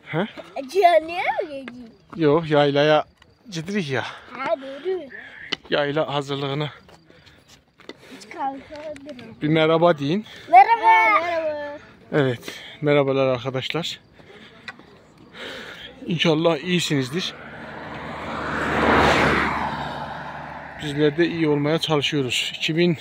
Hə? Caniye mi geleceğim? Yox, yaylaya gidirik ya. Ha doğru. Yayla hazırlığını. Kalkabilirim. Bir merhaba deyin. Merhaba. Merhaba. Evet, merhabalar arkadaşlar. İnşallah iyisinizdir. Bizler de iyi olmaya çalışıyoruz.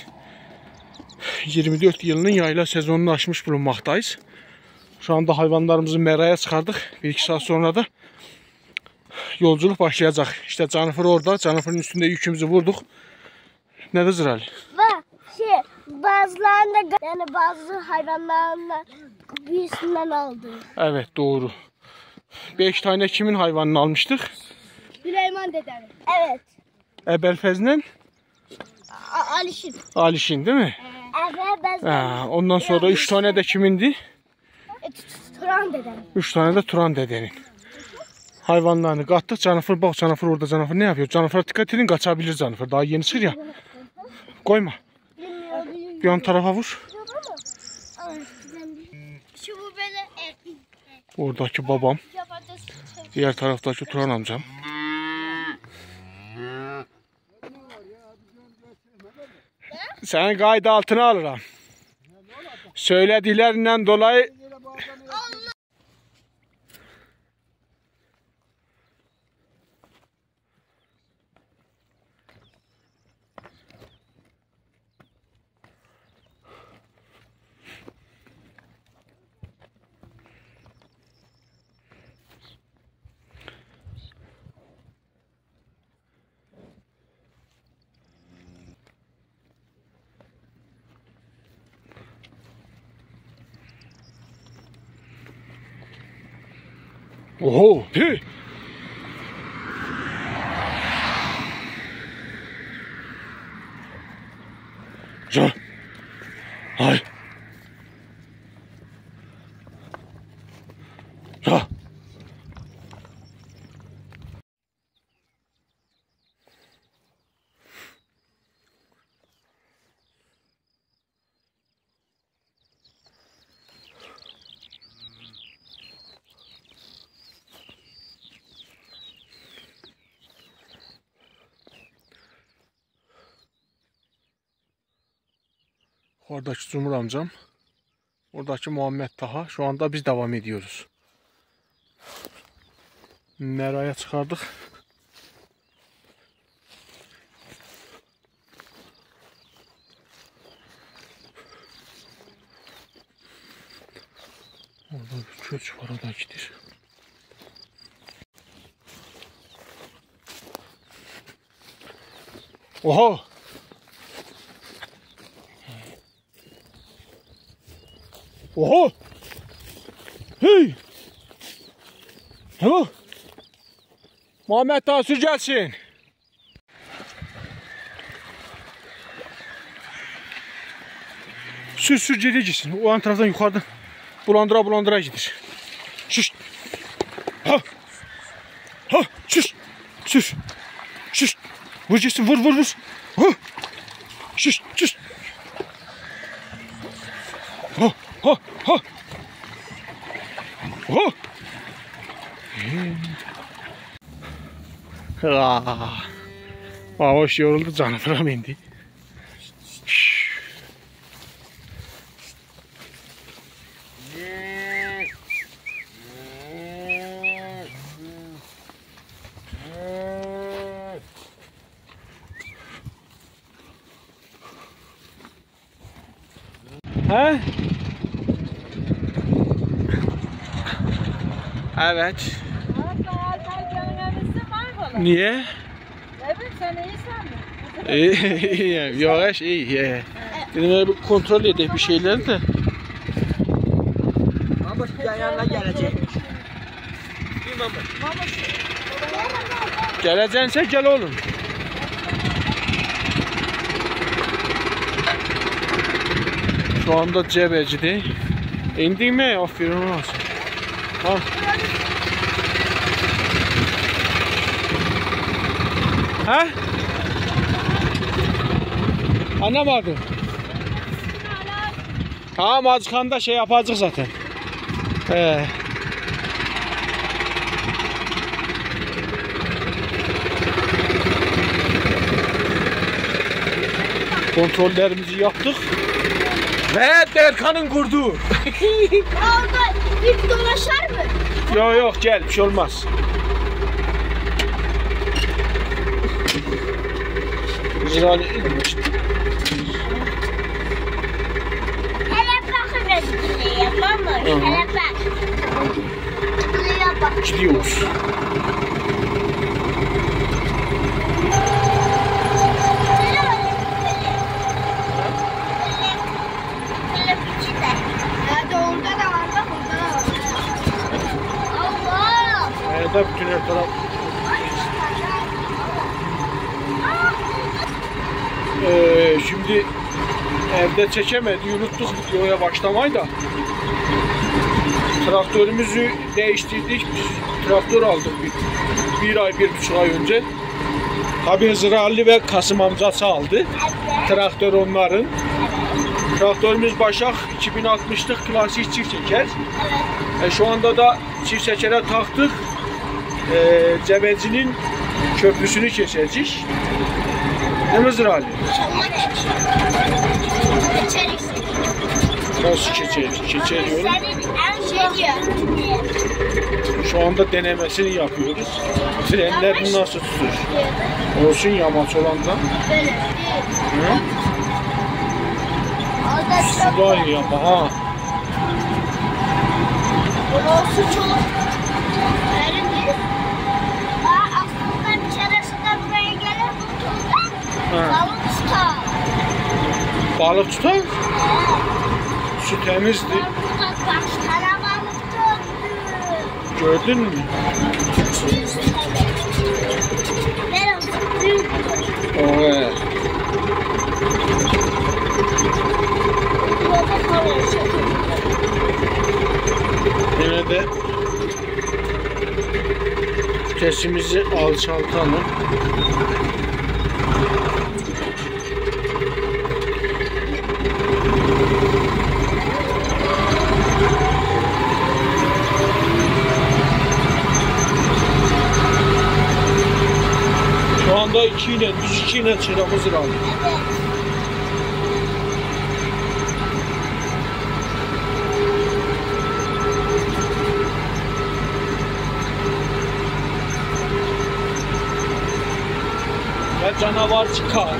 2024 yılının yayla sezonunu açmış bulunmaktayız. Şu anda hayvanlarımızı meraya çıkardık. 1-2 saat sonra da yolculuk başlayacak. İşte Canıfır orada. Canıfır'ın üstünde yükümüzü vurduk. Ne Hızır Ali? Bak bazılarında yani bazı hayvanlarla birisinden aldı. Evet doğru. 5 tane kimin hayvanını almıştık? Süleyman dedem. Evet. Ebelfez'le Alişin. Alişin değil mi? Evet. Ondan sonra 3 tane de kimindi? Turan dedem. 3 tane de Turan dedenin. Hayvanlarını kattık. Canıfır bak, Canıfır orada. Canıfır ne yapıyor? Canıfır'a dikkat edin, kaçabilir Canıfır. Daha yeni çıkır ya. Koyma. Bir an tarafa vur. Şu bu böyle. Oradaki babam. Diğer taraftaki Turan amcam. Seni kaydı altına alırım. Söylediklerinden dolayı oho, hey. Can. Hay. Can. Oradaki Cumhur amcam. Oradaki Muhammed Taha. Şu anda biz devam ediyoruz. Meraya çıkardık. Orada bir köç var, o da gidiyor. Oha! Oha! Hey! Hello! Muhammed Taha sür gelsin. Sür geriye gitsin. O an taraftan yukarıdan bulandıra gidir. Şuş. Ha. Ha. Şuş. Şuş. Şuş. Vur gitsin, vur. Ha. Şuş. Ha. Ha. Hoş yoruldu, Canıfır'a bindi. He? Evet. Niye? Evet, sen iyisin mi? İyi. Yavaş iyi. Dedim bir kontrol edeyim bir şeyler de. Ama yanına gelecekmiş. Gelecekse gel oğlum. Şu anda Cebeci'de. İndin mi? Aferin olsun. Al. Ha? Anlamadım. Tamam, azıcık da şey yapacak zaten. Kontrollerimizi yaptık. Ve Derkan'ın kurdu. Orada bir dolaşar mı? Yok gel, bir şey olmaz. Zirali Hele bakın resimliğe yapamaz. Hele bak. Buraya bak. gidiyoruz. Nerede orada da var bak orada da var. Allah! Nerede bütün her taraf. Şimdi evde çekemedi, unuttuk videoya başlamayı da. Traktörümüzü değiştirdik. Biz traktör aldık bir ay, 1,5 ay önce. Tabii Hızır Ali ve Kasım amcası aldı. Traktör onların. Traktörümüz Başak 2060'lık klasik çift çeker. Şu anda da çift çekere taktık. Cebeci'nin köprüsünü kesecek. Değil mi Hızır Ali? Nasıl keçeliyorum? Şu anda denemesini yapıyoruz. Frenlerini nasıl tutur? Olsun yamaç olandan. Suda iyi ama ha. Burası çok derindir. Aslında bir keresinde buraya gelir bu balık tutar. Balık tutar? Su temizdi. Burada kaç tane balık tuttu. Gördün mü? Evet. Yine de vitesimizi alçaltalım. Şu anda 2 ile, düz 2 ile çıramız var. Ve canavar çıkar.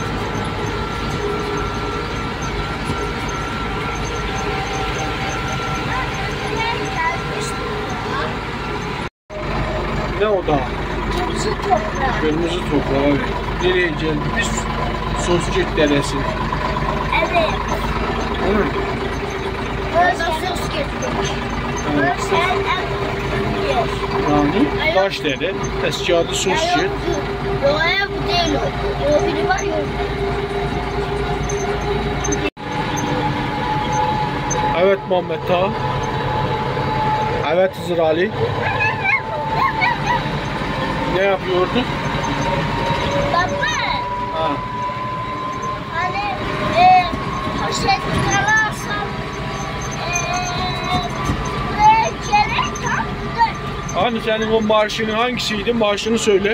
Ne o da? Kırmızı toprak. Kırmızı toprağı. Nereye geldik biz? Sosçuk Deresi. Evet. Hı. Burası sos getirdik. Burası Yani Taş Dere. Eski adı Sosçuk. Doğaya bu değil o. O biri var ya. Evet Muhammed Ağa. Evet Hızır Ali. Ne yapıyordun? Baba. Ha. Hani poşet kalarsam buraya gerek kalktı. Hani senin o marşının hangisiydi? Marşını söyle.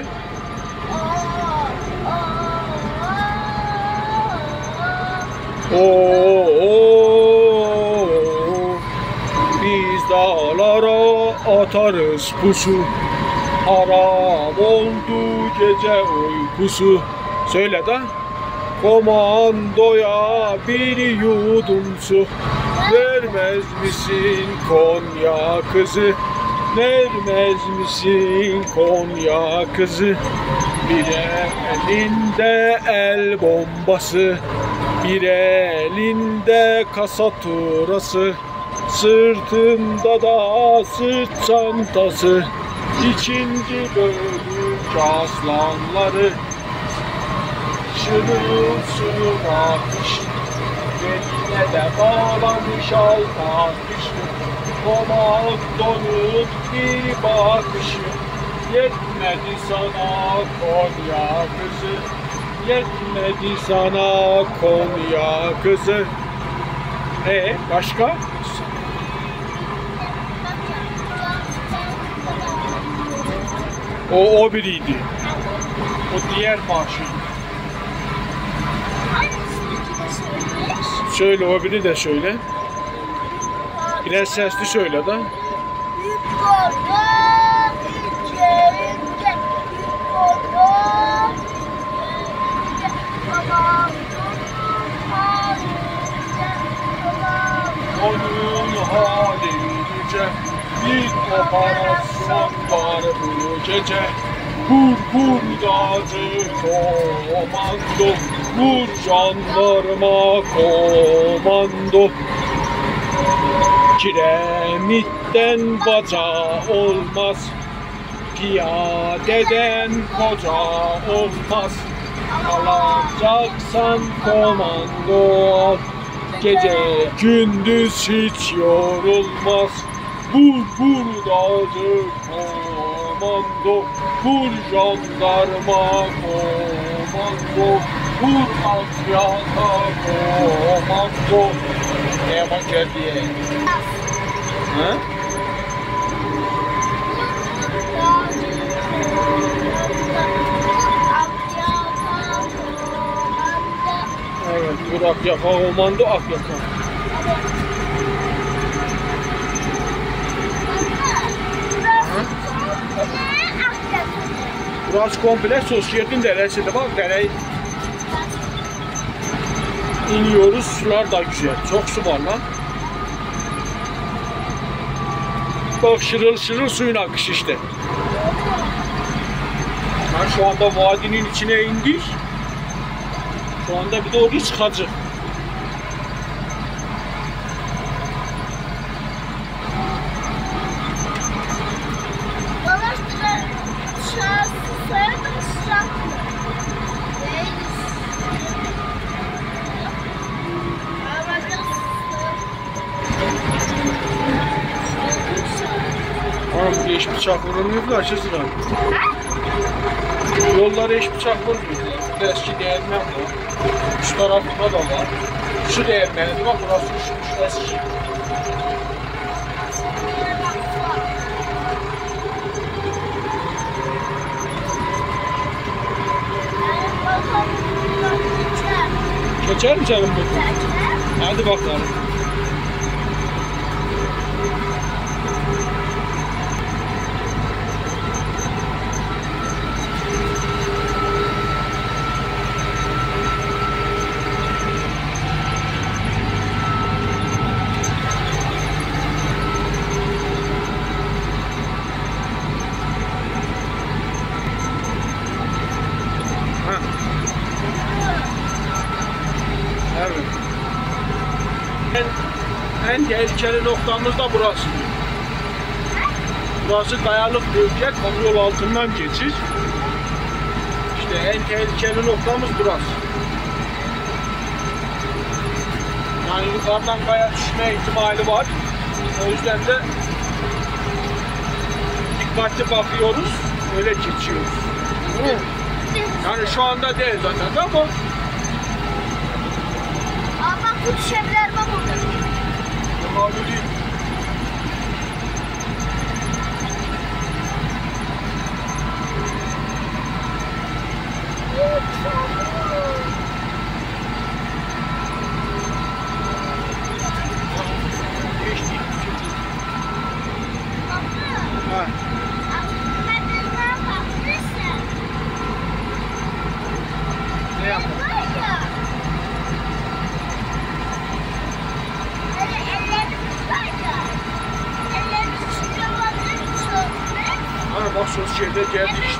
Oo, biz dağlara atarız pusu. Haram oldu gece uykusu. Söyle de. Komandoya bir yudum su vermez misin Konya kızı? Vermez misin Konya kızı? Bir elinde el bombası, bir elinde kasa turası, sırtında da sırt çantası. İkinci bölük aslanları, şırıl şırıl atış, beline de bağlamış alt atış. Komandonun bir bakışı yetmedi sana Konya kızı, yetmedi sana Konya kızı. Başka? O biriydi. O diğer marşıydı. Söyle, o biri de söyle. Biraz sesli söyle da. Onun halince bir operasyon var bu gece. Vur vur gazı komando, vur jandarma komando. Kiremitten baca olmaz, piyadeden koca olmaz. Alacaksan komando, gece gündüz hiç yorulmaz. Vur vur gazı komando, vur jandarma komando, vur Akyaka komando. Neye bak diye. Ha? Evet, vur Akyaka komando, Akyaka. Burası komple Sosyetin deresidir. Bak dereyi iniyoruz. Sular da güzel. Çok su var lan. Bak şırıl şırıl suyun akışı işte. Ben şu anda vadinin içine indik. Şu anda bir de oraya çıkacak. Oğlum eş bıçak vurulmuyor da aşırı sıra. Yollara eş bıçak vurmuyor. Eski değirmen var. Şu tarafında da var. Şu değirmeni bak, burası şu eski. Geçer mi canım bu? Hadi bakalım. En tehlikeli noktamız da burası. Burası kayalık bölge, kamyol altından geçir. İşte en tehlikeli noktamız burası. Yani yukarıdan kaya düşme ihtimali var. O yüzden de dikkatli bakıyoruz, öyle geçiyoruz. Yani şu anda değil zaten ama. Ama bu düşebilir mi burada? Olabilir. Ha. Ne yapalım? Bak sosyalde geldi işte.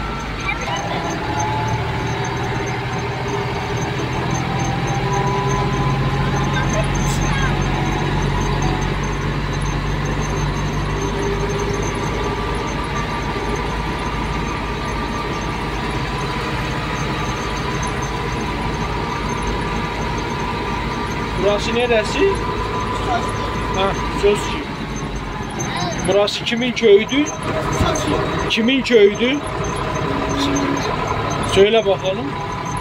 Burası neresi? Ha, Sözcü. Burası kimin köyüydü? Kimin köyüydü? Söyle bakalım.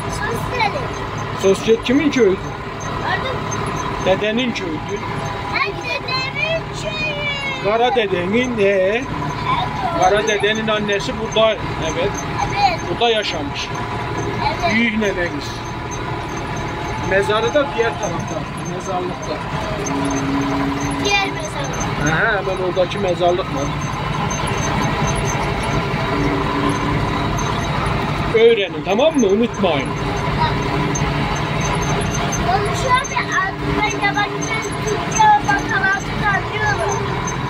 Sosyet kimin köyüydü? Dedenin köyüydü. Dedemin köyü. Kara dedenin ne? Kara dedenin annesi burada. Evet. Evet. Burada yaşamış. Evet. Büyük neneniz. Mezarı da diğer tarafta. Mezarlıkta. Diğer mezarlık. Hemen oradaki mezarlık var. Öğrenin, tamam mı? Unutmayın. Konuşuyorum ya, artık ben yabancı Türkçe bakalım tanıyorum.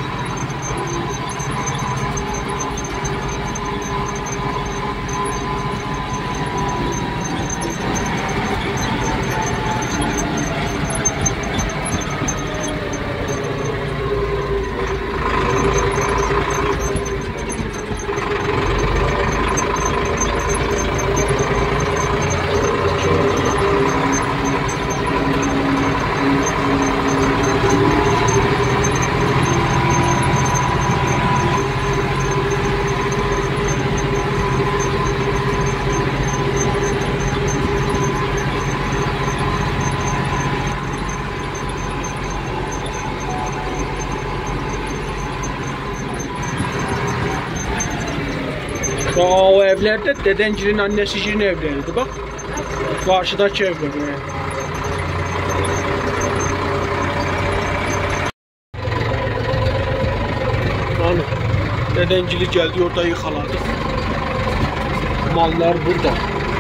O evlerde Dedencil'in annesinin evleriydi bak. Karşıdaki evler. Yani Dedencil'i geldi orada yıkaladık. Mallar burada.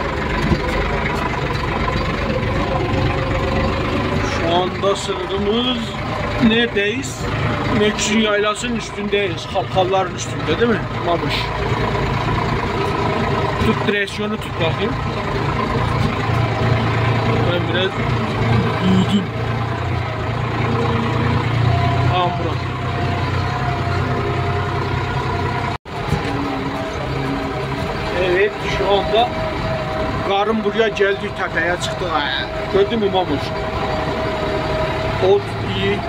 Şu anda sınırımız neredeyiz? Mekşin Yaylası'nın üstündeyiz. Halkaların üstünde değil mi? Mamış. Tut direksiyonu tut bakayım. Ben biraz büyüdüm. Tamam bırak. Evet şu anda karın buraya geldi, tepeye çıktı. Gördün mü Mamuş? Ot iyi.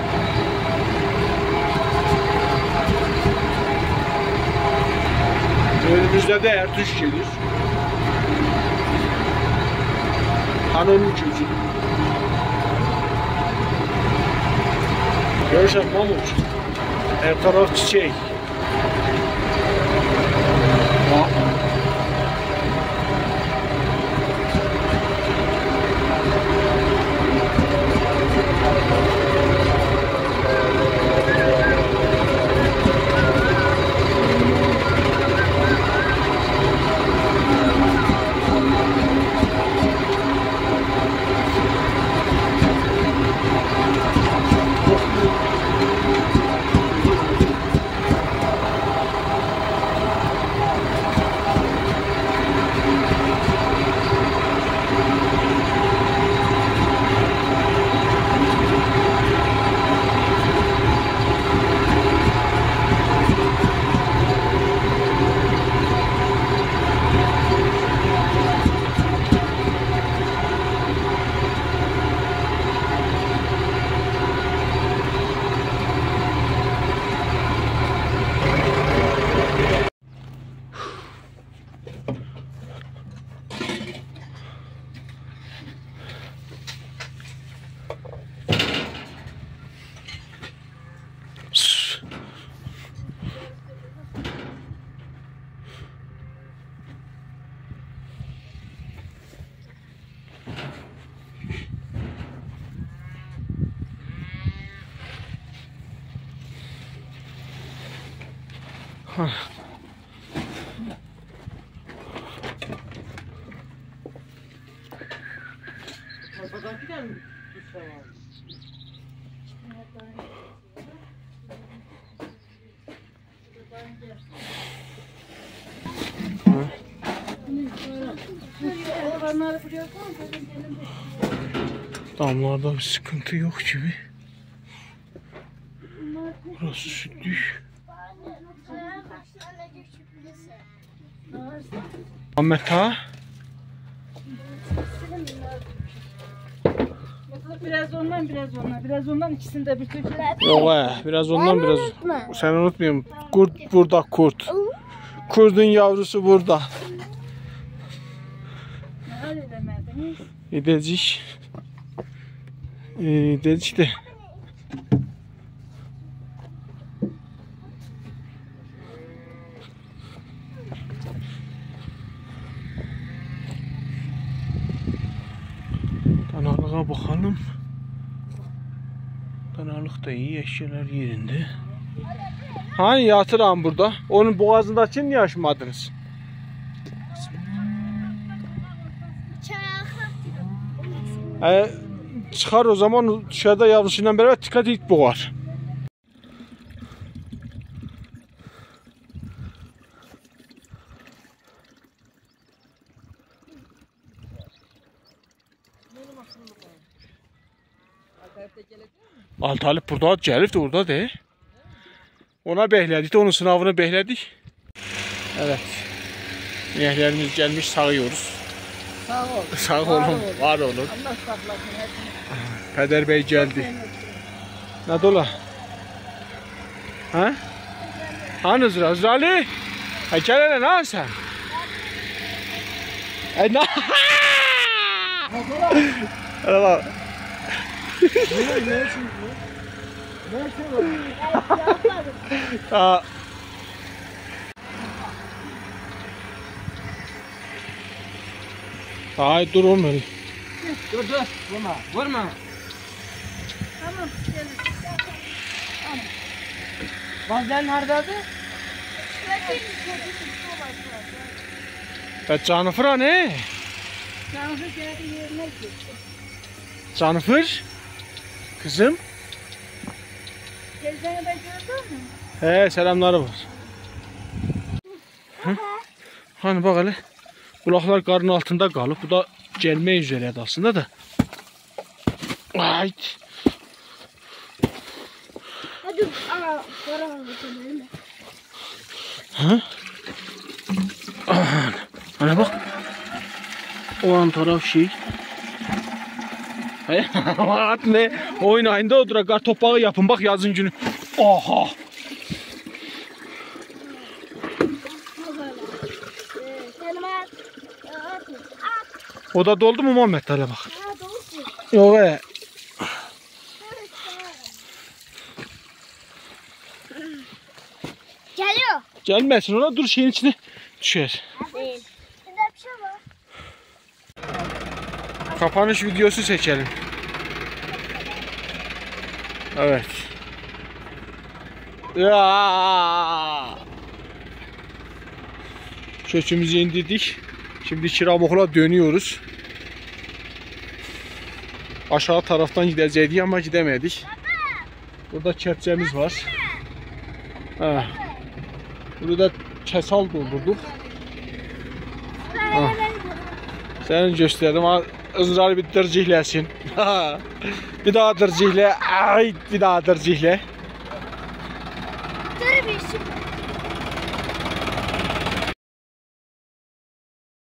Önümüzde de Ertuş gelir. Hanımın çocuğu. Görüşen Mamuş. Her taraf çiçek. Bak. Damlarda bir sıkıntı yok gibi. Burası sütlük. Ahmet ha? Biraz ondan, biraz ondan. Biraz ondan ikisini de bir töküler. Yok biraz ondan biraz. Sen unutmayayım. Kurt burada kurt. Kurdun yavrusu burada. Ne demediniz? Gidecek. Gidecek de. Kanalına Balığa bakalım. Danalık da iyi, eşyalar yerinde. Hani yatıran burada? Onun boğazındakini niye açmadınız? Çıkar o zaman dışarıda yavrusuyla beraber dikkat et boğar. Altalip burada, Celif de orada de. Ona bekledik, onun sınavını bekledik. Evet. İneklerimiz gelmiş, sağıyoruz. Sağ ol. Sağ olun, var olun. Allah saklasın hepsini. Peder Bey geldi. Ne dola? Ha? Hanız Razali? Ha gel hele ne sen? Ne? Hele bak. Aa. Ay dur oğlum öyle. Dur. Vurma. Tamam. Gelin. Bazıları neredeydi? Canıfır ne? Canlı geldi yerine gitti. Canıfır? Kızım? Teyzeni de gördün mü? He selamları var. Hı? Hani bak hele. Kulaklar karın altında kalıp bu da gelme üzereydi aslında da. Ay. Hadi ana karanlık geçelim. Ha? Hani bak. O an taraf şey. At ne? Oynayın da odura kar topağı yapın bak yazın günü. Aha. O da doldu mu Muhammed? Hele bak. Yok be. Geliyor. Gelmesin ona dur şeyin içine düşer. Değil. Şimdi bir şey var. Kapanış videosu seçelim. Evet. Ya. Köçümüzü indirdik. Şimdi Çırabokula dönüyoruz. Aşağı taraftan gidecektik ama gidemedik. Burada kepçemiz var. Ha. Burada kesal doldurduk. Ha. Senin gösterdim ama ızrarı bir dırcihlesin. Bir daha dırcihle. Ay bir daha dırcihle. Dur bir şey.